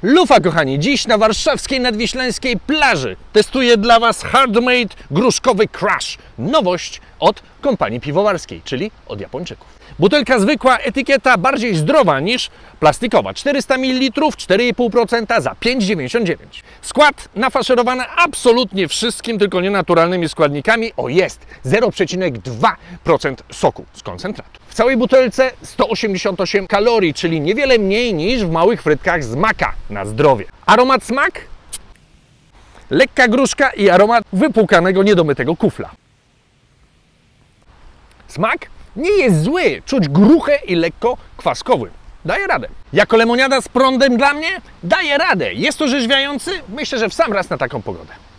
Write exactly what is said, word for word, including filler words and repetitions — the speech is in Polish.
Lufa, kochani, dziś na warszawskiej nadwiślańskiej plaży testuję dla Was Handmade gruszkowy crush. Nowość od kompanii piwowarskiej, czyli od Japończyków. Butelka zwykła, etykieta bardziej zdrowa niż plastikowa. czterysta mililitrów, cztery i pół procent za pięć dziewięćdziesiąt dziewięć. Skład nafaszerowany absolutnie wszystkim, tylko nie naturalnymi składnikami. O, jest zero przecinek dwa procent soku z koncentratu. W całej butelce sto osiemdziesiąt osiem kalorii, czyli niewiele mniej niż w małych frytkach z maka. Na zdrowie. Aromat, smak? Lekka gruszka i aromat wypłukanego, niedomytego kufla. Smak? Nie jest zły, czuć gruchę i lekko kwaskowy. Daje radę. Jako lemoniada z prądem dla mnie? Daje radę. Jest to rzeźwiający? Myślę, że w sam raz na taką pogodę.